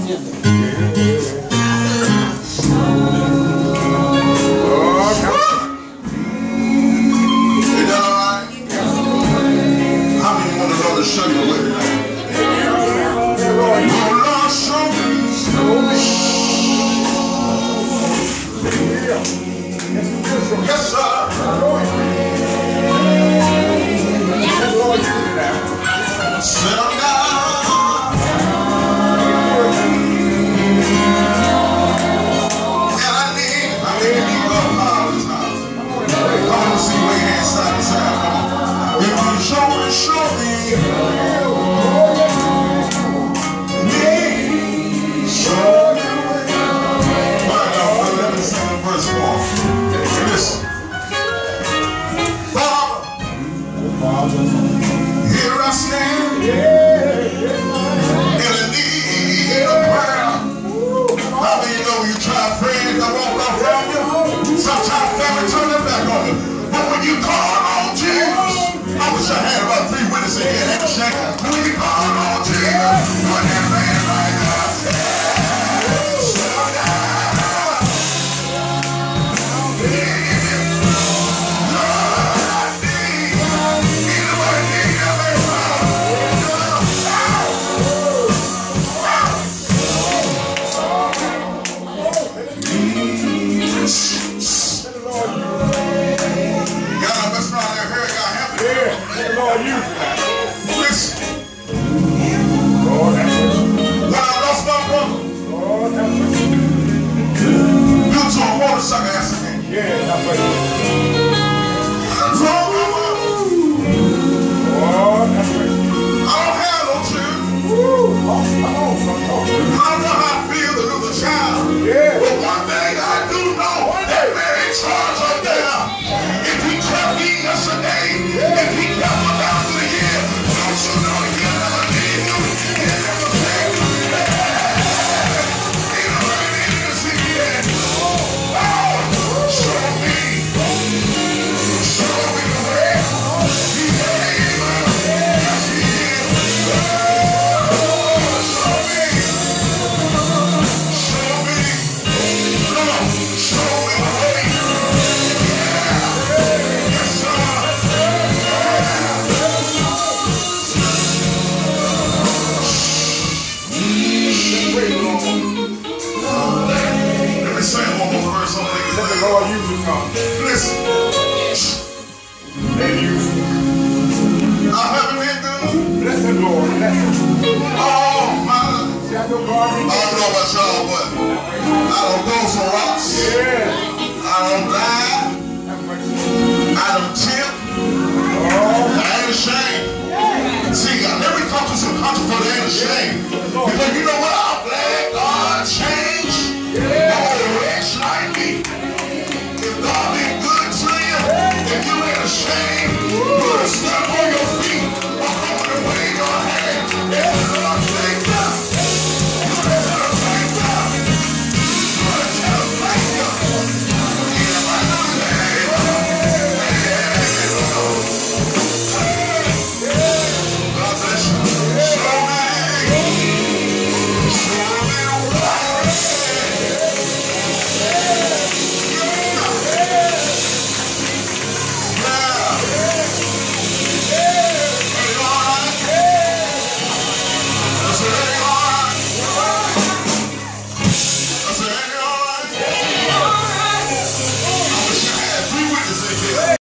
Yes, sir. Settle down. And I need you all the time. I want to see your hands side to side. Come on. If you show me, show me. All right, now, let me sing the verse 1. Listen. Father, here I stand in the need of prayer. How many know you try friends that won't love from you? Sometimes family turn their back on you. But when you call on Jesus, I wish I had about 3 witnesses here that shake. When you call on Jesus, put that man right up. Slow down. Motorcycle accident. Yeah, that's right. I don't have no children. I don't know how I feel to lose a child. Yeah. But one thing I do know, that man in charge up there. If he kept me yesterday, if he kept me down to the year, don't you know he'll never leave you. He'll never take you. Lord, use it, God. Listen. And use it. I haven't been good. Bless him, Lord. Bless him. Oh, my. See, I know God. I don't know about y'all, but I don't go some rocks. Yeah. I don't lie. I don't tip. Oh. I ain't ashamed. See, I never talk to some country for they ain't ashamed. Because you know what?